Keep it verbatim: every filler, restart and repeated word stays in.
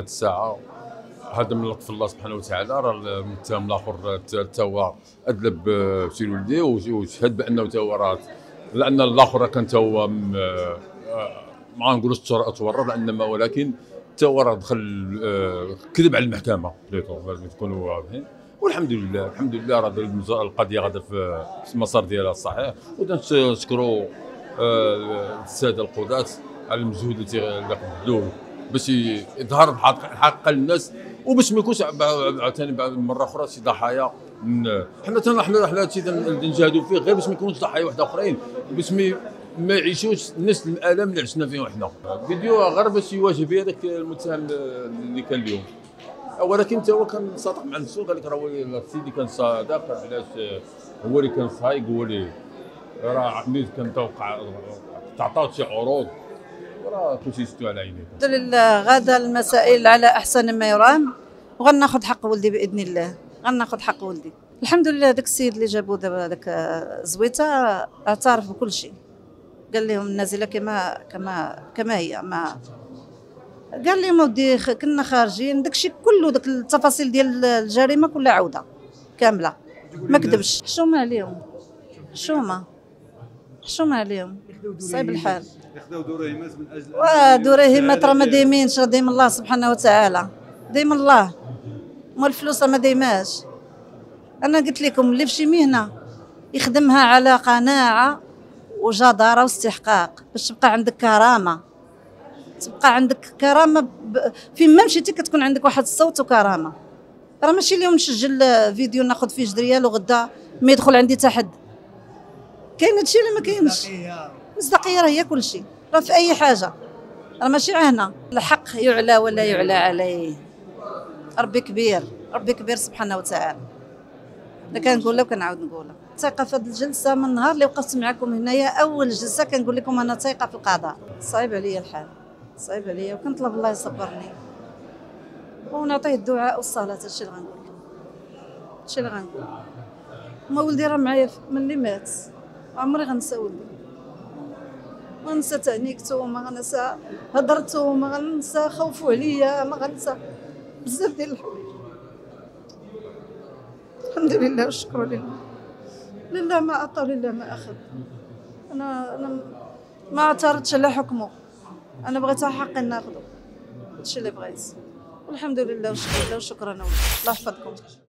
هذه الساعه. هذا من لطف الله سبحانه وتعالى. راه المتهم الاخر حتى هو ادلب بشي ولدي وشهد بانه حتى هو راه، لان الاخر كان حتى هو ما نقولوش تورط انما ولكن حتى هو راه دخل كذب على المحكمه بليتو، لازم تكونوا واضحين. والحمد لله الحمد لله راه القضيه غادا في المسار ديالها الصحيح. ونشكروا الساده القضاة على المجهود اللي بذلوه باش يظهر الحق للناس، وباش ما يكونش عاوتاني مره اخرى شي ضحايا. حنا حنا حنا هادشي نجاهدوا فيه غير باش ما يكونوش ضحايا واحد اخرين، باش ما يعيشوش نفس الالم اللي عشنا فيهم حنا. فيديو غير باش يواجه به هذاك المتهم اللي كان اليوم، ولكن حتى هو كان صادق مع نفسه، قال لك راه هو سيدي كان صادق، علاش هو اللي كان صايق، هو اللي راه ملي كان توقع تعطاو شي عروض وراه كلشي شفتو على عينيه. الحمد لله غادا المسائل على احسن ما يرام، وغناخذ حق ولدي باذن الله، غناخذ حق ولدي. الحمد لله داك السيد اللي جابوه دابا داك زويته اعترف بكل شيء، قال لهم النازله كما كما كما هي، ما قال لهم ودي كنا خارجين داكشي كله، داك التفاصيل ديال الجريمه كلها عوده كامله، ما كذبش. حشومه عليهم، حشومه حشومه عليهم، صعيب الحال. ياخذوا دراهمات من اجل دراهمات راه ما دايمينش، راه دايم الله سبحانه وتعالى، دايم الله، مال الفلوس ما دايماش. انا قلت لكم اللي في شي مهنه يخدمها على قناعه وجداره واستحقاق باش تبقى عندك كرامه، تبقى عندك كرامه ب... فين ما مشيتي كتكون عندك واحد الصوت وكرامه. راه ماشي اليوم نسجل فيديو ناخذ فيه جوج ريال وغدا ما يدخل عندي حتى حد. كاين هادشي ولا ما كاينش؟ مصداقيه راه هي كل شيء، راه في اي حاجه، راه ماشي عهنا. الحق يعلى ولا يعلى عليه، ربي كبير، ربي كبير سبحانه وتعالى. انا كنقولها وكنعاود نقولها، ثقه في هذه الجلسه من النهار اللي وقفت معكم هنايا اول جلسه كنقول لكم انا ثقه في القضاء. صعيب عليا الحال، صعيب عليا، وكنطلب الله يصبرني ونعطيه الدعاء والصلاه. هادشي اللي غنقول، هادشي اللي غنقول. ما ولدي راه معايا من اللي مات، عمري غنسى ولدي، ما غنسى تعنيكتو، ما غنسى هضرتو، ما غنسى خوفو عليا، ما غنسى بزاف ديال الحوايج. الحمد لله والشكر لله، لله ما عطى ولله ما اخذ. انا انا ما اعترضتش على حكمه، انا بغيت حقي ناخذه، هادشي اللي بغيت. والحمد لله والشكر لله وشكرا. الله يحفظكم.